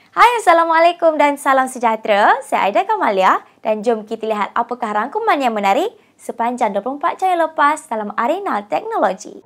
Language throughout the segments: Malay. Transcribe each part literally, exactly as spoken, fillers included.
Hai, Assalamualaikum dan salam sejahtera. Saya Aida Kamalia dan jom kita lihat apakah rangkuman yang menarik sepanjang dua puluh empat jam yang lepas dalam arena teknologi.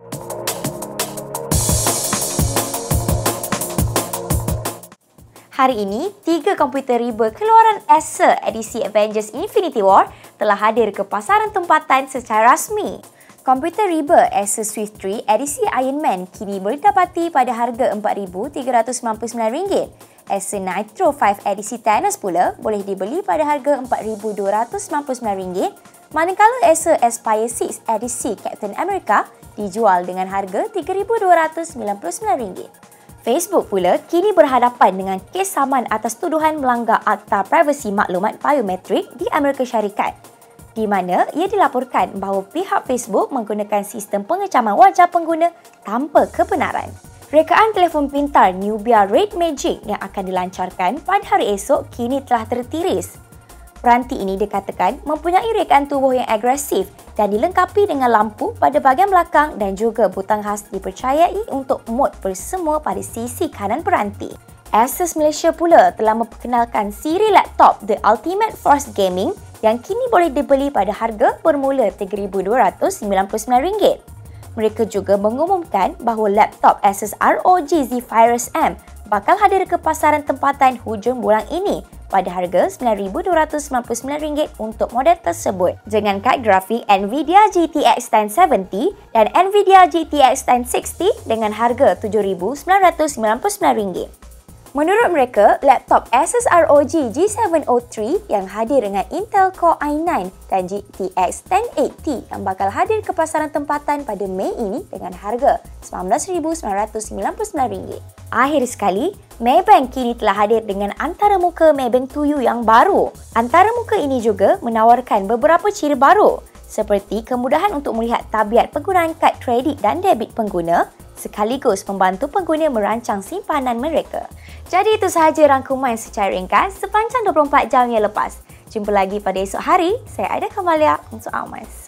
Hari ini, tiga komputer riba keluaran Acer edisi Avengers Infinity War telah hadir ke pasaran tempatan secara rasmi. Komputer riba Acer Swift tiga edisi Iron Man kini boleh didapati pada harga empat ribu tiga ratus sembilan puluh sembilan ringgit. Acer Nitro lima edisi Thanos pula boleh dibeli pada harga empat ribu dua ratus sembilan puluh sembilan ringgit, manakala Acer Aspire enam edisi Captain America dijual dengan harga tiga ribu dua ratus sembilan puluh sembilan ringgit. Facebook pula kini berhadapan dengan kes saman atas tuduhan melanggar Akta Privasi Maklumat Biometrik di Amerika Syarikat, di mana ia dilaporkan bahawa pihak Facebook menggunakan sistem pengecaman wajah pengguna tanpa kebenaran. Rekaan telefon pintar Nubia Red Magic yang akan dilancarkan pada hari esok kini telah tertiris. Peranti ini dikatakan mempunyai rekaan tubuh yang agresif dan dilengkapi dengan lampu pada bahagian belakang dan juga butang khas dipercayai untuk mod bersemua pada sisi kanan peranti. Asus Malaysia pula telah memperkenalkan siri laptop The Ultimate Force Gaming yang kini boleh dibeli pada harga bermula tiga ribu dua ratus sembilan puluh sembilan ringgit. Mereka juga mengumumkan bahawa laptop Asus R O G Zephyrus M bakal hadir ke pasaran tempatan hujung bulan ini pada harga sembilan ribu dua ratus sembilan puluh sembilan ringgit untuk model tersebut dengan kad grafik Nvidia G T X sepuluh tujuh puluh dan Nvidia G T X sepuluh enam puluh dengan harga tujuh ribu sembilan ratus sembilan puluh sembilan ringgit. Menurut mereka, laptop Asus R O G G tujuh nol tiga yang hadir dengan Intel Core i sembilan dan G T X sepuluh delapan puluh yang bakal hadir ke pasaran tempatan pada Mei ini dengan harga sembilan belas ribu sembilan ratus sembilan puluh sembilan ringgit. Akhir sekali, Maybank kini telah hadir dengan antaramuka Maybank Tuju yang baru. Antaramuka ini juga menawarkan beberapa ciri baru seperti kemudahan untuk melihat tabiat penggunaan kad kredit dan debit pengguna sekaligus membantu pengguna merancang simpanan mereka. Jadi itu sahaja rangkuman secara ringkas sepanjang dua puluh empat jam yang lepas. Jumpa lagi pada esok hari. Saya Aida Kamalia untuk Amas.